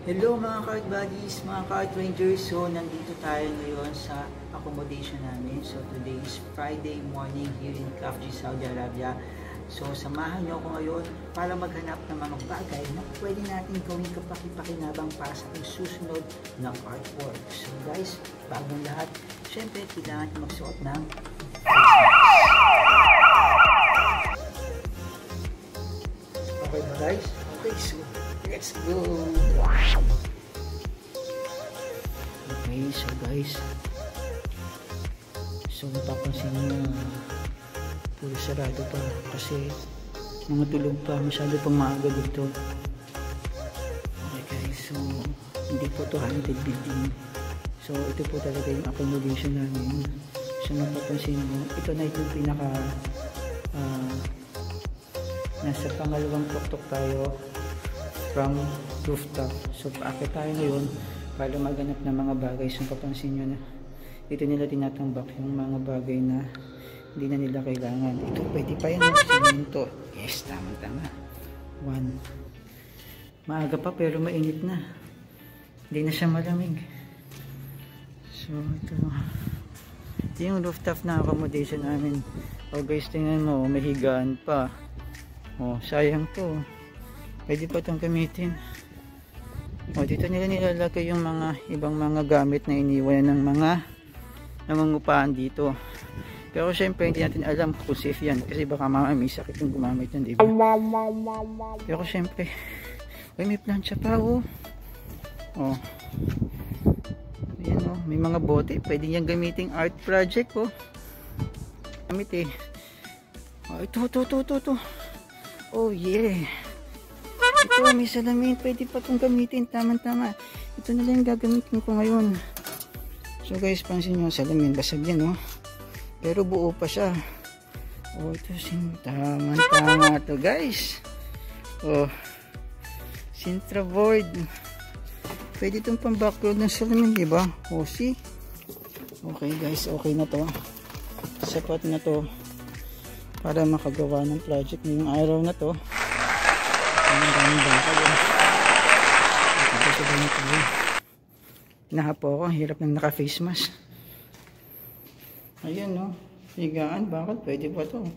Hello mga cart buddies, mga cart rangers. So nandito tayo ngayon sa accommodation namin. So today is Friday morning here in Khafji, Saudi Arabia. So samahan niyo ako ngayon para maghanap ng mga bagay na pwede natin gawing kapaki-pakinabang para sa susunod na artwork. So guys, bagong lahat, syempre kailangan natin magsuot ng okay ba guys? Okay, so let's go! Okay, so guys, so papansin nyo puro sarado pa kasi mga tulog pa, masyado pang maaga dito. Okay guys, so hindi po to haunted building. So ito po talaga yung accommodation namin. So napapansin nyo, ito na yung pinaka nasa pangalawang tuktok tayo from rooftop. So paakit tayo ngayon para maganap ng mga bagay. So papansin nyo na dito nila tinatambak yung mga bagay na hindi na nila kailangan. Ito pwede pa yan, simento. Yes, tama. 1. Maaga pa pero mainit na. Hindi na siya malamig. So ito yung rooftop na accommodation namin. Oh guys, tingnan mo, may higaan pa. Oh, sayang to. Pwede pa itong gamitin. O, dito nila nilalagay yung mga ibang mga gamit na iniwan ng mga nangungupahan dito. Pero syempre hindi natin alam kung safe yan kasi baka mamaya may sakit yung gumamit yan, diba? Pero syempre, may plancha pa, oh. Oh. Ayan, oh. May mga bote. Pwede niyang gamitin art project, oh. Gamit eh. Oh, ito. Oh yeah. Ito, may salamin. Pwede pa itong gamitin. Tama. Ito na lang gagamitin ko ngayon. So guys, pansin nyo, salamin. Basag yan, oh. Pero buo pa siya. Oh, ito. Tama to guys. Oh. Sintra board. Pwede itong pang background ng salamin, diba? Oh, see? Okay guys, okay na to. Sapat na to para makagawa ng project ngayong araw na to. Ang daming baka yun. Ito sa dami ko yun. Nahapo ako. Hirap ng naka face mask. Ayan, no. Higaan. Bakit? Pwede ba to?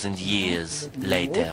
2,000 years later.